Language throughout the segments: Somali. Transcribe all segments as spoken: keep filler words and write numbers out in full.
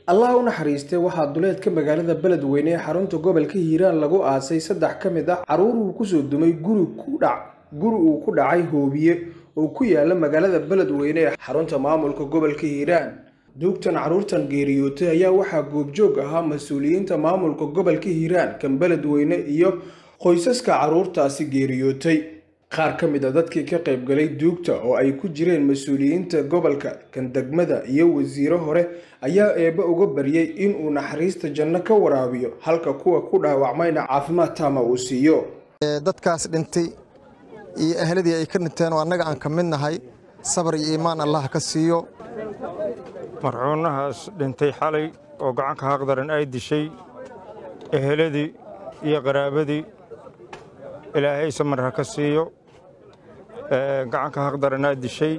Allah u naxariistay waxaa duleedka magaalada Beledweyne ee xarunta gobolka Hiiraan lagu aasay saddex ka mid ah caruur uu ku soo dumay guri ku dhac guri uu ku dhacay hoobiye oo ku yaala magaalada Beledweyne ee xarunta maamulka gobolka Hiiraan. Duugtan caruurtan geeriyootay ayaa waxaa goobjoog ahaa mas'uuliyiinta maamulka gobolka Hiiraan kan Beledweyne iyo qoysaska caruurtaasi geeriyootay. qaar ka mid ah dadkii ka qayb galay duugta oo ay ku jireen mas'uuliyiinta gobolka kan degmada iyo wasiiro hore ayaa eeba uga baryay in uu naxariista janno ka waraabiyo halka kuwa ku dhaawacmayna caafimaad taama uu siiyo. dadkaas dhintay iyo ahladii ay ka dhinteen oo annaga aan ka mid nahay sabar iyo iimaan Allah ka siiyo. marxuunahaas dhintay xalay oo gacanka haqdaran ay dishay ahladii iyo qaraabadii ilaahay samar ha ka siiyo. gacanka haqdaran ay dishay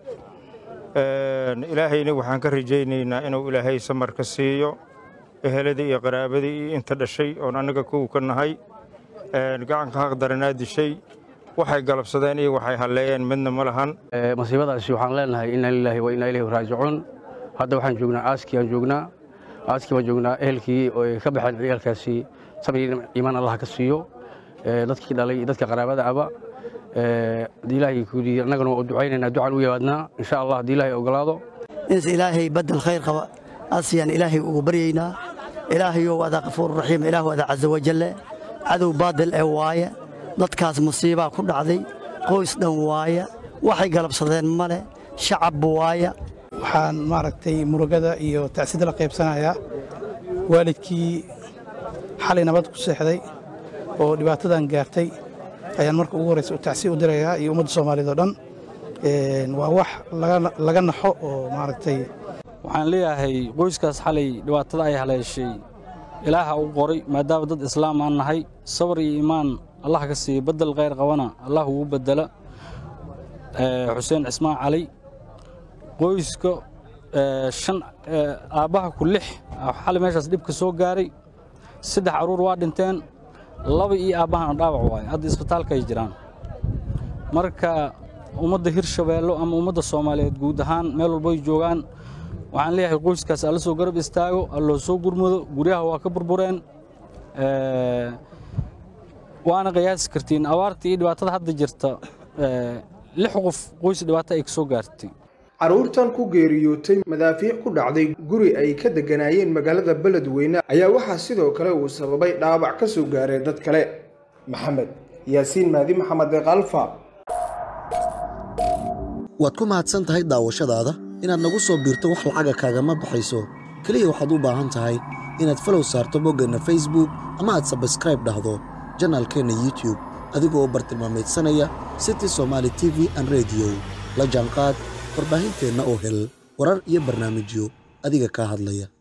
ilaahayna waxaan ka rajaynaynaa inuu ilaahay samar ka siiyo ahladii iyo qaraabadii iyo inta dhashay oo annaga kuwa ka nahay. gacanka haqdaran ay dishay waxay galabsadeen iyo waxay haleeyeen midna ma lahan. masiibadaasi waxaan leenahay inna lillahi wa inna ilayhi raaji'uun. hadda waxaan joognaa aaskii aan joognaa aaskii baan joognaa ehelkii oo ka baxeen ciyaalkaasi sabir iimaan Allah ka siiyo. dadkii dhalay dadka qaraabada aba ilaahay ku diiday annagana oo ducaynayna ducaan u yaadnaa insha Allah hadii ilaahay ogolaado in ilaahay badal khayr qaba asiyan ilaahay ugu baryayna ilaahay oo wada qafuur rahiim ilaahu wada azza wa jalla cadow baadil ee waaya dadkaas musiiba ku dhacday qoys dhan waaya waxay galabsadeen male shacab waaya. waxaan maaragtay murugada iyo tacsida la qaybsanaya waalidkii xalay nabad ku seexday oo dhibaatadan gaartay ayaan marka ugu horeysa tacsi u dirayaa iyo ummadda Soomaaliyeed oo dhan. een waa wax laga laga naxo oo maaragtay waxaan leeyahay qoyskaas xalay dhibaatada ay haleeshay ilaaha u qoray maadaama dad islaam aan nahay sabr iyo iimaan Allah ka siiyo badal khayr qabana Allah uu badala. ee Xuseen Ismaan Cali qoyska shan aabaha ku lix xalay meeshaas dib ka soo gaaray saddex caruur waa dhinteen laba iyo aabahan dhaawac waay hadda isbitaalka ay jiraan. marka ummadda Hirshabeelle ama ummadda Soomaaliyeed guud ahaan meel walba ay joogaan waxaan leeyahay qoyskaas alla soo garab istaago alla soo gurmado guryaha waa ka burbureen. ee waana qiyaas kartiin awaartii iyo dhibaatada hadda jirta ee lix qof qoys dhibaato ay ka soo gaartay. caruurtan ku geeriyootay madaafiic ku dhacday guri ay ka deganayeen magaalada Beledweyne ayaa waxa sidoo kale uu sababay dhaawac ka soo gaaray dad kale. maxamed yaasiin maadi maxamed qalfa waad ku mahadsan tahay daawashadaada inaad nagu soo biirto wax lacaga kaagama baxayso kaliya waxaad u baahan tahay inaad follow saarto boggana Facebook ama aad subscribe dhahdo channelkeena YouTube adigoo bartilmaameedsanaya City Somali T V and Radio la jaanqaad warbaahinteena oo hel warar iyo barnaamijyo adiga ka hadlaya.